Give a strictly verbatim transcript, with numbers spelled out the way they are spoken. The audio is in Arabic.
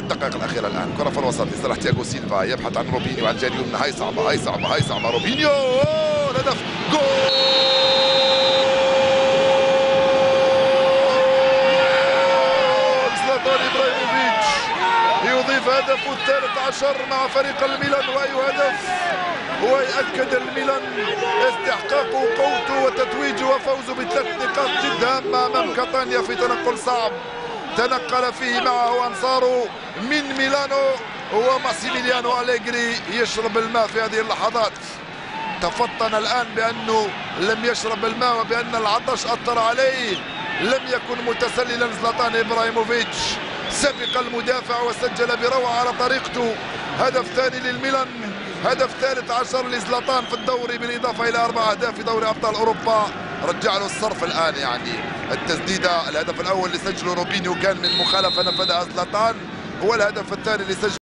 ست دقائق الاخيره الان. كره في الوسط لصالح تياغو سيلفا، يبحث عن روبينيو على الجانب اليمنى. هاي صعبه هاي صعبه هاي صعبه. روبينيو الهدف جول. زلاتان ابراهيموفيتش يضيف هدفه الثالث عشر مع فريق الميلان، واي هدف ويأكد الميلان استحقاقه قوته وتتويجه وفوزه بثلاث نقاط جد هامة أمام كاتانيا في تنقل صعب تنقل فيه معه أنصاره من ميلانو. وماسيميليانو أليغري يشرب الماء في هذه اللحظات، تفطن الآن بأنه لم يشرب الماء وبأن العطش أثر عليه. لم يكن متسللا زلاتان إبراهيموفيتش، سبق المدافع وسجل بروعة على طريقته. هدف ثاني للميلان، هدف ثالث عشر لزلاتان في الدوري بالإضافة إلى أربع أهداف في دوري أبطال أوروبا. رجع له الصرف الآن، يعني التسديدة الهدف الأول اللي سجله روبينيو كان من مخالفة نفذها زلاتان، هو الهدف الثاني اللي سجله